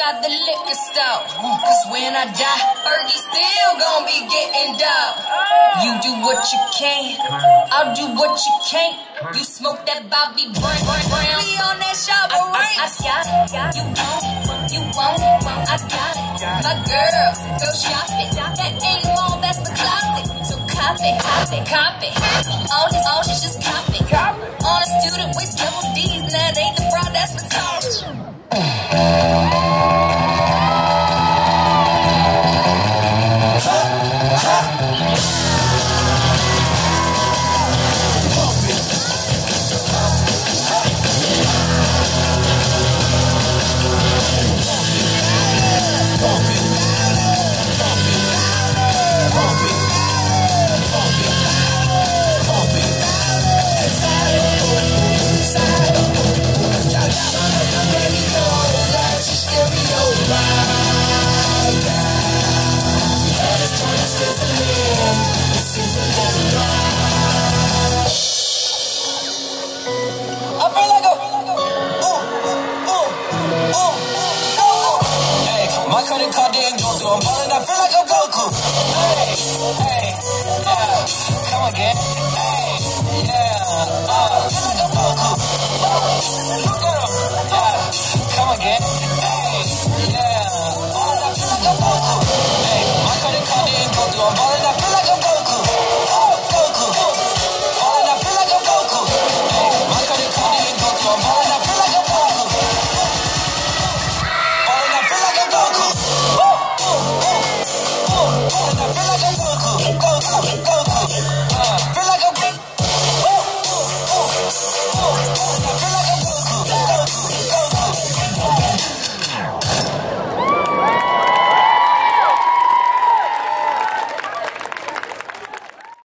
inside the liquor store. Cause when I die, Fergie still gon' be getting dough. You do what you can, I'll do what you can't. You smoke that Bobby Brown, we on that Shabba Ranks. I got it, you won't, I got it. My girls, go shopping, that ain't mall, that's the closet. So cop it, all this just cop it. On a student with double D's, and that ain't the broad, that's the top. I'm ballin', I feel like I'm Goku. Hey, yeah, come again. Hey, yeah, feel like I'm Goku. Look at him, yeah, come again. Hey, yeah, ballin', I feel like I'm Goku. Hey, my credit card didn't go through. I'm ballin', I feel like I'm Goku. Goku, ballin', I feel like I'm Goku. Hey, my credit card didn't go through. I'm ballin', I feel like I'm Goku. Ballin', I feel like I'm Goku. I feel like I'm Goku. Feel like I'm